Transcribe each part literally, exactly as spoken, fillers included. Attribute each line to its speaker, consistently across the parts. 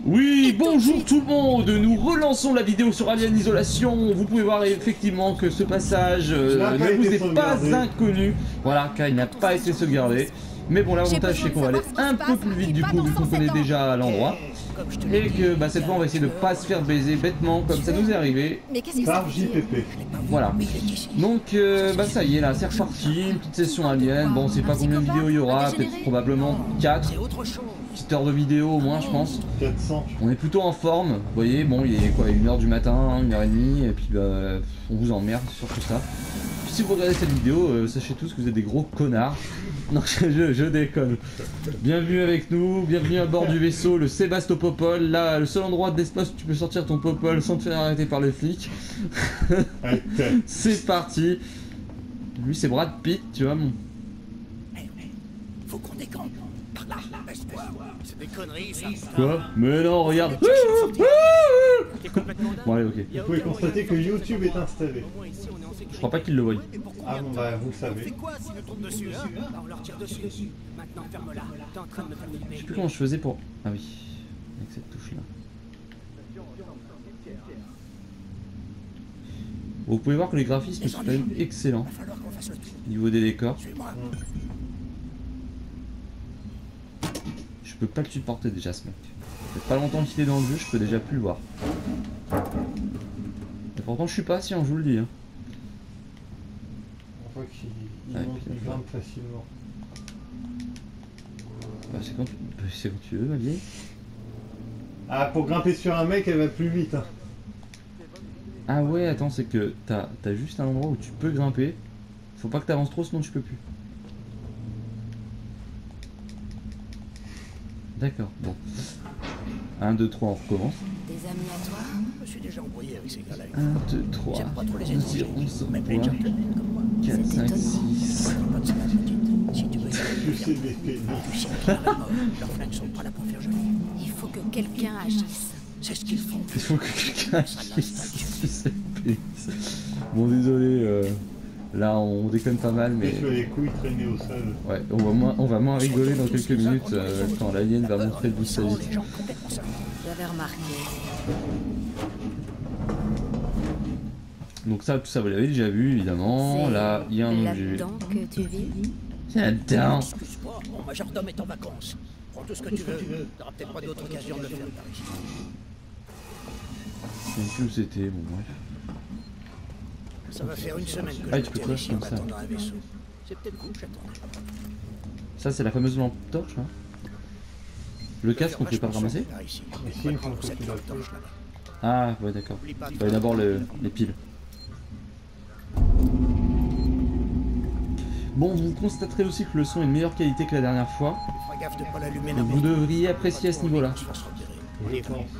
Speaker 1: Oui, bonjour tout le monde. Nous relançons la vidéo sur Alien Isolation. Vous pouvez voir effectivement que ce passage euh, ne vous est pas inconnu. Voilà, car il n'a pas été sauvegardé. Mais bon, l'avantage c'est qu'on va aller un peu plus vite du coup, vu qu'on connaît déjà l'endroit. Et que bah, cette fois on va essayer de pas se faire baiser bêtement comme ça nous est arrivé.
Speaker 2: Par J P P.
Speaker 1: Voilà. Donc euh, bah ça y est là, c'est reparti, une petite session Alien. Bon, on sait pas combien de vidéos il y aura, peut-être probablement quatre. Petite heure de vidéo au moins je pense.
Speaker 2: quatre cents.
Speaker 1: On est plutôt en forme, vous voyez, bon il est quoi, une heure du matin, une heure et demie, et puis bah on vous emmerde sur tout ça. Puis si vous regardez cette vidéo, euh, sachez tous que vous êtes des gros connards. Non, je, je, je déconne. Bienvenue avec nous, bienvenue à bord du vaisseau, le Sébastopol. Là, le seul endroit de l'espace où tu peux sortir ton popol sans te faire arrêter par les flics. C'est parti. Lui, c'est Brad Pitt, tu vois. Mon...
Speaker 3: Faut qu'on décampe. Par là, laisse-moi. C'est des conneries, ça.
Speaker 1: Quoi? Mais non, regarde. Bon, allez, ok.
Speaker 2: Vous pouvez constater que YouTube est installé.
Speaker 1: Je crois pas qu'il le voie.
Speaker 2: Ah bon, bah vous le savez.
Speaker 3: C'est quoi si nous tombe dessus, hein? Bah, on leur tire dessus. Maintenant, ferme-la. T'es en train de me faire
Speaker 1: Je sais plus comment je faisais pour... Ah oui, avec cette touche là. Bon, vous pouvez voir que les graphismes sont quand même excellents au niveau des décors. Je peux pas le supporter déjà ce mec. Ça fait pas longtemps qu'il est dans le jeu, je peux déjà plus le voir. Et pourtant je suis pas patient, je vous le dis. Hein.
Speaker 2: On voit qu'il il
Speaker 1: Ouais,
Speaker 2: monte,
Speaker 1: puis,
Speaker 2: il grimpe facilement.
Speaker 1: Bah, c'est quand, tu... bah, c'est quand tu veux, ma vieille.
Speaker 2: Ah, pour grimper sur un mec, elle va plus vite. Hein.
Speaker 1: Ah ouais, attends, c'est que t'as as juste un endroit où tu peux grimper. Faut pas que t'avances trop, sinon tu peux plus. D'accord, bon. un, deux, trois, on recommence.
Speaker 4: Des amis à toi?
Speaker 3: Je me suis déjà embrouillé avec ces gars-là.
Speaker 1: un, deux, trois,
Speaker 3: J'aime pas trop les
Speaker 1: nous
Speaker 3: ennemis.
Speaker 1: irons sans
Speaker 3: Même les
Speaker 1: voir.
Speaker 3: gentlemen comme moi.
Speaker 1: quatre,
Speaker 4: C'est
Speaker 1: cinq,
Speaker 4: étonnant.
Speaker 1: six.
Speaker 3: Pas de ça, ma petite. Si tu veux
Speaker 2: Je sais des pénis.
Speaker 3: tu sais qu'ils sont à la mort. Leurs flingues sont pas là pour faire joli.
Speaker 4: Il faut que quelqu'un agisse.
Speaker 3: C'est ce qu'ils font.
Speaker 1: Il faut que quelqu'un agisse sur cette pénis. Bon, désolé, euh, là on déconne pas mal, mais
Speaker 2: Je vois les couilles traîner au sol.
Speaker 1: ouais, on va moins, on va moins rigoler dans quelques minutes euh, quand l'alien va montrer d'où ça vient.
Speaker 3: Les gens complètement seuls.
Speaker 4: J'avais remarqué.
Speaker 1: Donc ça, tout ça, vous l'avez déjà vu, évidemment.
Speaker 4: C'est
Speaker 1: Là, il y a un objet.
Speaker 4: là-dedans que tu vis?
Speaker 1: Là-dedans.
Speaker 3: Excuse-moi, mon majordome est en vacances. Prends tout ce que tu veux. T'auras peut-être pas d'autre occasion de le faire par ici.
Speaker 1: Je sais plus où c'était, bon bref.
Speaker 3: Ça va faire une semaine que
Speaker 1: Ah,
Speaker 3: je
Speaker 1: tu peux
Speaker 3: me tiens
Speaker 1: quoi,
Speaker 3: ici en
Speaker 1: comme ça.
Speaker 3: attendant un vaisseau. C'est peut-être vous que j'attendais.
Speaker 1: Ça, c'est la fameuse lampe torche, là. Le casque, on ne peut pas le ramasser?
Speaker 3: Là, ici.
Speaker 2: Ici, il faut que
Speaker 3: Cette
Speaker 2: tu
Speaker 3: lampe
Speaker 2: l'as
Speaker 3: torche là-bas.
Speaker 1: Ah, ouais, d'accord.
Speaker 3: Oublie pas de
Speaker 1: Il fallait d'abord le- les piles. Bon, vous constaterez aussi que le son est de meilleure qualité que la dernière fois.
Speaker 3: Fais gaffe de pas l'allumer
Speaker 1: Donc vous devriez apprécier à ce niveau-là.
Speaker 3: On se fasse repérer. On
Speaker 2: Je
Speaker 3: y va.
Speaker 2: pense.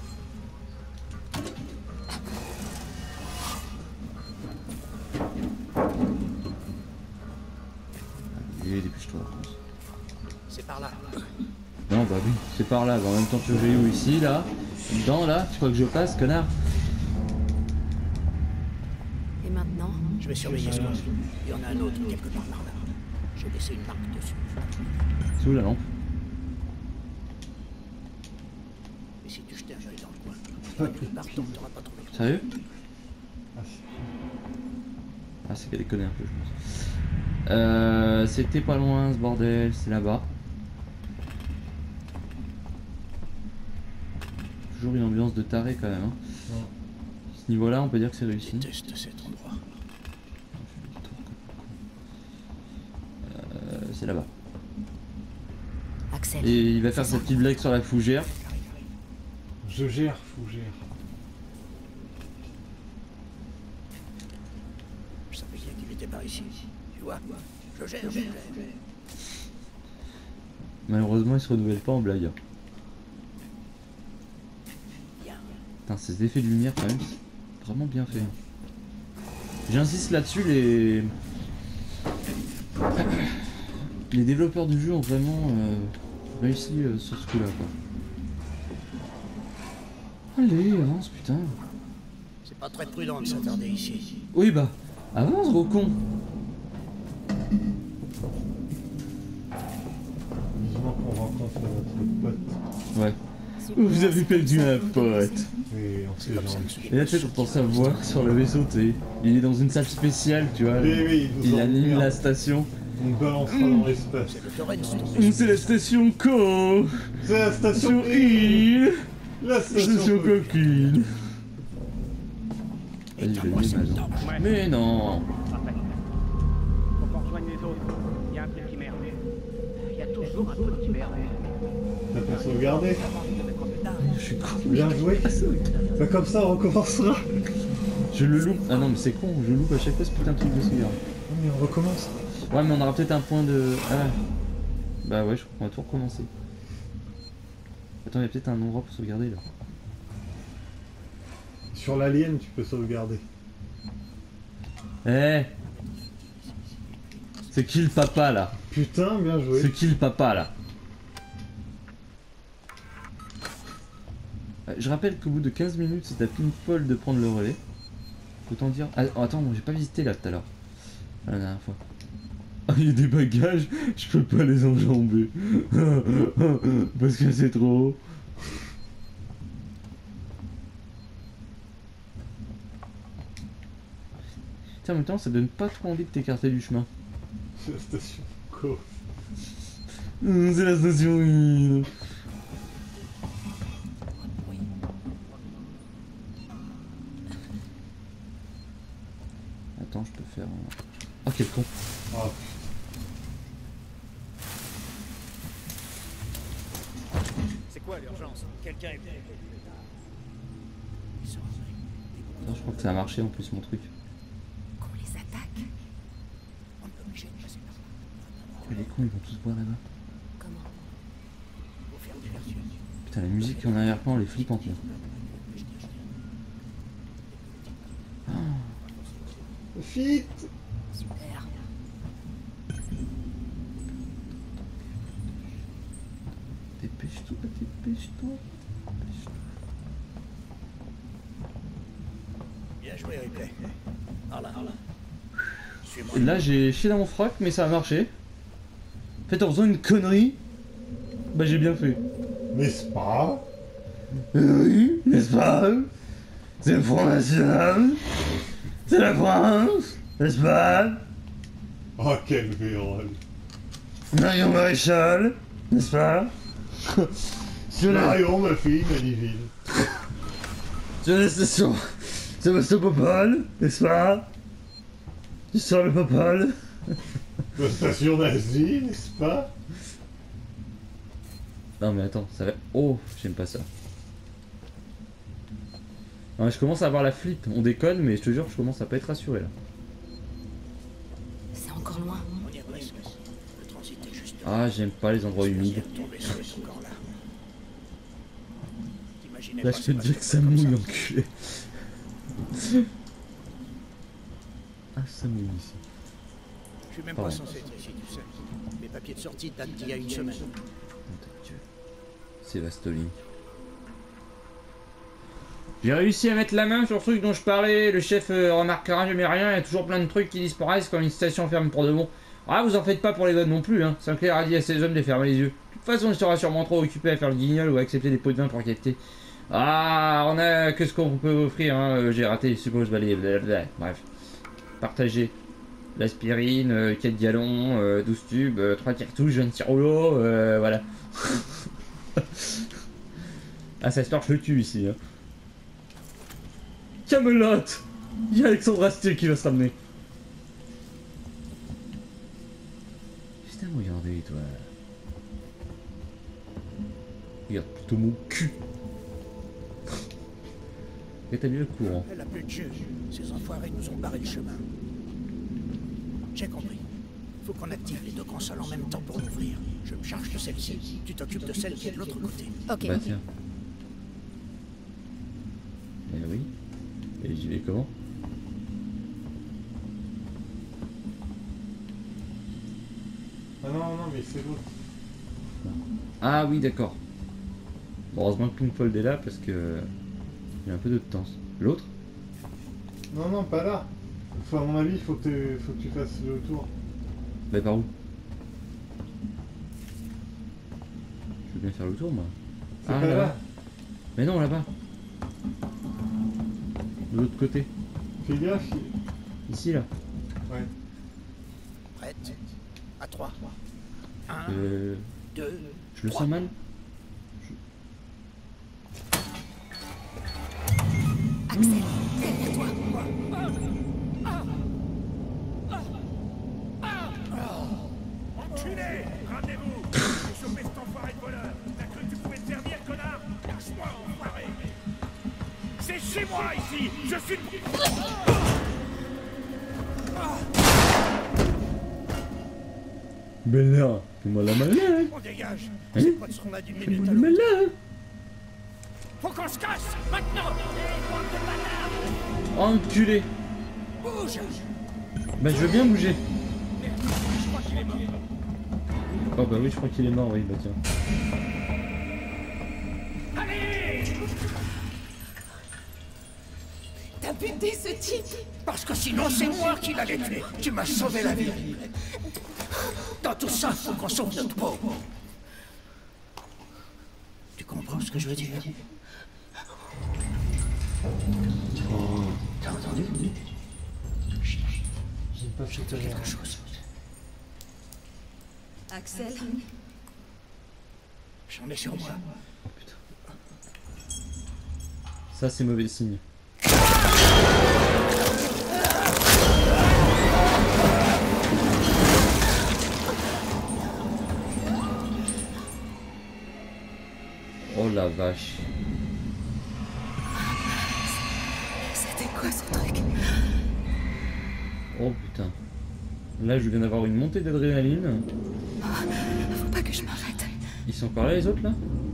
Speaker 1: Et dépêche-toi, je pense.
Speaker 3: C'est par là.
Speaker 1: Non, bah oui, c'est par là. Bah, en même temps, tu veux que j'aille où? Ici, là? Dedans, là? Tu crois que je passe, connard?
Speaker 4: Et maintenant?
Speaker 3: Je vais surveiller ce coin. Il y en a un autre quelque part par là. J'ai laissé une marque dessus.
Speaker 1: C'est où la lampe?
Speaker 3: Et si tu jetais un œil dans le coin, tu partant, t'auras pas trouvé.
Speaker 1: Sérieux?
Speaker 2: Ah, si.
Speaker 1: Ah, c'est qu'elle déconne un peu, je pense. Euh, c'était pas loin ce bordel, c'est là-bas. Toujours une ambiance de taré quand même. Hein.
Speaker 2: Ouais.
Speaker 1: Ce niveau-là, on peut dire que c'est réussi.
Speaker 3: Je déteste cet endroit.
Speaker 1: Euh, c'est là-bas.
Speaker 4: Axel.
Speaker 1: Et il va faire sa petite blague sur la fougère.
Speaker 2: Je gère, fougère.
Speaker 3: Je savais bien qu'il était par ici. Tu vois, je gère, je gère.
Speaker 1: Malheureusement, il se renouvelle pas en blague. Putain, ces effets de lumière quand même, c'est vraiment bien fait. J'insiste là-dessus, les... les développeurs du jeu ont vraiment euh, réussi euh, sur ce coup-là, quoi. Allez, avance, putain.
Speaker 3: C'est pas très prudent de s'attarder ici.
Speaker 1: Oui, bah, avance, gros con.
Speaker 2: Vivement qu'on rencontre notre pote.
Speaker 1: Ouais. Vous avez perdu un pote.
Speaker 2: Et on sait
Speaker 3: Comme ça
Speaker 2: jamais.
Speaker 3: que ce
Speaker 1: Et là, tu sais, t'entends sa voix sur le vaisseau, tu sais. Il est dans une salle spéciale, tu vois.
Speaker 2: Oui, oui, ils nous
Speaker 1: Il
Speaker 2: ont
Speaker 1: anime
Speaker 2: ouvert.
Speaker 1: la station.
Speaker 2: On balancera dans l'espace.
Speaker 3: C'est le Torrens, ton
Speaker 1: Hum, C'est la station Co.
Speaker 2: C'est la station
Speaker 1: Station I.
Speaker 2: La
Speaker 1: Station
Speaker 2: station
Speaker 1: coquine. Vas-y, je vais
Speaker 3: Éteins-moi
Speaker 1: le
Speaker 3: cette
Speaker 1: mettre,
Speaker 3: dent.
Speaker 1: maintenant. Mais non.
Speaker 5: Parfait. Faut qu'on rejoigne les autres. Il y a un petit merde. Il y a toujours un petit merde.
Speaker 2: T'as pas sauvegardé.
Speaker 1: Je suis con.
Speaker 2: Bien joué. Bah comme ça on recommencera.
Speaker 1: Je le loupe. Ah non, mais c'est con, je loupe à chaque fois ce putain de truc de sauvegarde.
Speaker 2: Non, mais on recommence.
Speaker 1: Ouais, mais on aura peut-être un point de. Ah. Bah ouais, je crois qu'on va tout recommencer. Attends, il y a peut-être un endroit pour sauvegarder là.
Speaker 2: Sur l'alien tu peux sauvegarder.
Speaker 1: Eh. C'est qui le papa là?
Speaker 2: Putain, bien joué.
Speaker 1: C'est qui le papa là? Euh, Je rappelle qu'au bout de quinze minutes, c'est à Pinkfall de prendre le relais. Autant dire. Ah, oh, attends, moi j'ai pas visité là tout à l'heure. La dernière fois. Ah, il y a des bagages, je peux pas les enjamber. Parce que c'est trop haut. Tiens, en même temps, ça donne pas trop envie de t'écarter du chemin.
Speaker 2: C'est la station Co.
Speaker 1: Hum, C'est la station I. Attends, je peux faire. un- Oh, quel con!
Speaker 2: Ah,
Speaker 3: C'est quoi l'urgence? Quelqu'un est venu.
Speaker 1: Attends, je crois que ça a marché en plus mon truc.
Speaker 4: Qu'on les attaque.
Speaker 3: On est obligé de passer par là.
Speaker 1: Oh, les cons, ils vont tous boire là-bas.
Speaker 4: Comment?
Speaker 3: Faut faire diversion.
Speaker 1: Putain, la musique en arrière-plan, elle est flippante là.
Speaker 2: Fit.
Speaker 4: Super.
Speaker 1: Dépêche-toi, dépêche-toi. Dépêche-toi.
Speaker 3: Bien joué, Ripley. Par là. Suis-moi.
Speaker 1: Et là, j'ai chié dans mon froc, mais ça a marché. En fait, en faisant une connerie, bah j'ai bien fait.
Speaker 2: N'est-ce pas?
Speaker 1: Oui, n'est-ce pas? C'est le Front National. C'est la France, n'est-ce pas?
Speaker 2: Oh, quel vérole.
Speaker 1: Marion Maréchal, n'est-ce pas? Sur la,
Speaker 2: Marion, ma fille, Maniville.
Speaker 1: sur la station Sébastopol, n'est-ce pas? Sur le Popol.
Speaker 2: La station nazie, n'est-ce pas?
Speaker 1: Non mais attends, ça va... Oh, j'aime pas ça. Non, je commence à avoir la flip, on déconne, mais je te jure, je commence à pas être rassuré là.
Speaker 4: C'est encore loin.
Speaker 3: On y est presque. Le transit est juste.
Speaker 1: Ah, j'aime pas les endroits humides.
Speaker 3: Ton vaisseau est encore là. T'imaginais
Speaker 1: Là,
Speaker 3: pas
Speaker 1: je te
Speaker 3: ce
Speaker 1: dis que ça
Speaker 3: comme
Speaker 1: mouille, enculé. Ah, ça mouille ici.
Speaker 3: Je suis même
Speaker 1: Pardon.
Speaker 3: pas censé être ici, tu sais. Mes papiers de sortie datent d'il y a une semaine.
Speaker 1: Nom de Dieu. Sévastolink. J'ai réussi à mettre la main sur le truc dont je parlais. Le chef euh, remarquera jamais rien. Il y a toujours plein de trucs qui disparaissent quand une station ferme pour de bon. Ah, vous en faites pas pour les bonnes non plus, hein. Sinclair a dit à ses hommes de fermer les yeux. De toute façon, il sera sûrement trop occupé à faire le guignol ou à accepter des pots de vin pour capter. Ah, on a que ce qu'on peut offrir, hein. Euh, J'ai raté, suppose, bah, les blablabla. Bref. Partagez. L'aspirine, euh, quatre gallons, euh, douze tubes, euh, trois cartouches, vingt rouleaux, euh, voilà. Ah, ça se torche le cul ici, hein. Camelot! Il y a Alexandre Astier qui va se ramener. Juste à me regarder, toi. Regarde plutôt mon cul. Et t'as mis le courant.
Speaker 3: Elle a plus de jeu. Ces enfoirés nous ont barré le chemin. J'ai compris. Faut qu'on active les deux consoles en même temps pour l'ouvrir. Je me charge de celle-ci. Tu t'occupes de celle qui est de l'autre côté.
Speaker 4: Ok.
Speaker 1: Bah tiens. Eh oui. Et j'y vais comment?
Speaker 2: Ah non, non, mais c'est l'autre.
Speaker 1: Ah oui, d'accord. Bon, heureusement que Pinkfold est là parce que... Il y a un peu de temps. L'autre?
Speaker 2: Non, non, pas là. Faut, à mon avis, il faut, que tu- faut que tu fasses le tour.
Speaker 1: Bah par où? Je veux bien faire le tour moi.
Speaker 2: C'est
Speaker 1: Ah
Speaker 2: pas
Speaker 1: là.
Speaker 2: là.
Speaker 1: Mais non, là-bas. De l'autre côté.
Speaker 2: Fais gaffe.
Speaker 1: Ici, là.
Speaker 2: Ouais.
Speaker 3: Prête? À trois. Un,
Speaker 1: Euh...
Speaker 3: deux,
Speaker 1: Je le sens mal.
Speaker 4: Axel, derrière toi.
Speaker 5: Enculé! Ramenez-vous! J'ai chopé cet enfoiré de voleur! T'as cru que tu pouvais te servir, connard? Lâche-moi, enfoiré! C'est chez moi, ici! Je suis...
Speaker 1: Bella, fais-moi la malin.
Speaker 3: on dégage.
Speaker 1: Hein?
Speaker 3: C'est pas de seront là d'une minute
Speaker 1: Fais-moi
Speaker 3: à
Speaker 1: la
Speaker 3: l'autre.
Speaker 1: malin.
Speaker 3: Faut qu'on se casse, maintenant! Eh, bande de bâtards!
Speaker 1: Enculé.
Speaker 3: Bouge!
Speaker 1: Bah je veux bien bouger.
Speaker 3: Je crois qu'il est mort.
Speaker 1: Oh bah oui, je crois qu'il est mort, oui, bah tiens.
Speaker 3: Allez!
Speaker 4: T'as buté ce type.
Speaker 3: Parce que sinon, c'est moi qui l'allais tuer. Tu m'as sauvé la vie. Dans tout ça, faut qu'on sauve notre peau. Tu comprends ce que je veux dire? T'as entendu? Chut,
Speaker 2: J'ai pas fait
Speaker 3: j'entends quelque chose.
Speaker 4: Axel,
Speaker 3: J'en ai sur moi.
Speaker 1: Oh putain. Ça c'est mauvais signe. Oh la vache.
Speaker 4: c'était quoi ce truc?
Speaker 1: Oh putain. Là je viens d'avoir une montée d'adrénaline.
Speaker 4: Faut pas que je m'arrête.
Speaker 1: Ils sont encore là les autres là?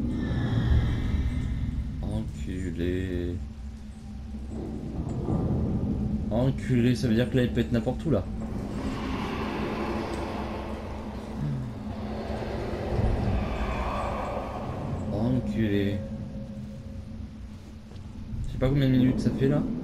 Speaker 1: Enculé. Enculé, ça veut dire que là il peut être n'importe où là. Enculé. Je sais pas combien de minutes ça fait là.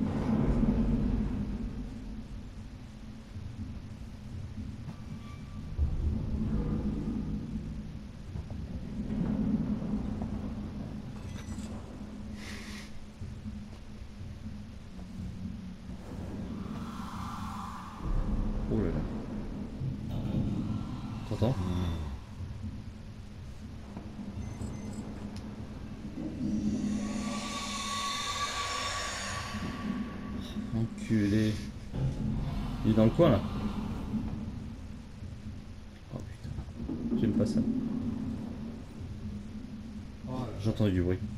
Speaker 1: Oh là là. T'entends? Enculé. Il est dans le coin là. Oh putain. J'aime pas ça.
Speaker 2: Oh là.
Speaker 1: J'ai entendu du bruit.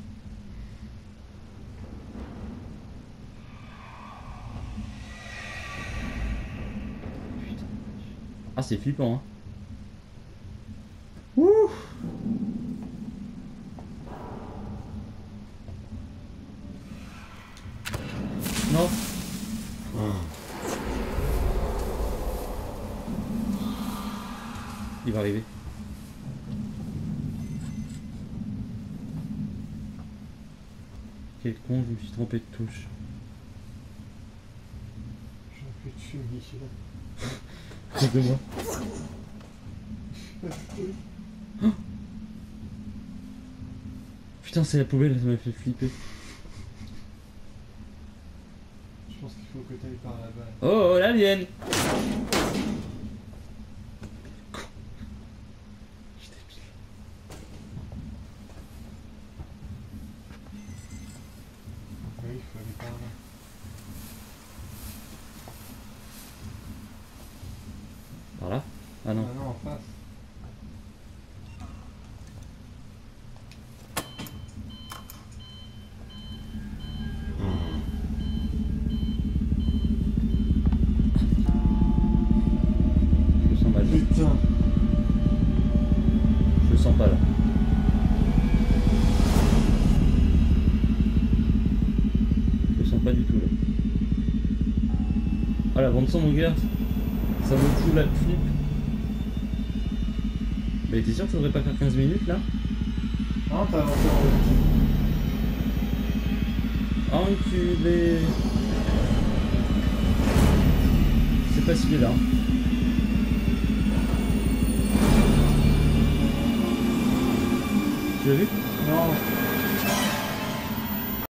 Speaker 1: Putain. Ah c'est flippant hein. Ouh. Non. Il va arriver. Quel con, je me suis trompé de touche.
Speaker 2: J'en peux dessus, Michel.
Speaker 1: C'est de moi. Oh putain, c'est la poubelle, ça m'a fait flipper.
Speaker 2: Je pense qu'il faut que tu ailles par là-bas.
Speaker 1: Oh, l'alien. J'étais pile.
Speaker 2: Oui, il faut aller par là.
Speaker 1: Par là? Ah non.
Speaker 2: Ah non, en face.
Speaker 1: Je le sens mal.
Speaker 2: Putain.
Speaker 1: Je le sens pas là. Je le sens pas du tout là. Ah la bande son mon gars. Ça me fout la flip. Mais t'es sûr que ça devrait pas faire quinze minutes là?
Speaker 2: Non, t'as avancé en haut.
Speaker 1: Enculé. Je sais pas s'il est là. Tu l'as vu?
Speaker 2: Non.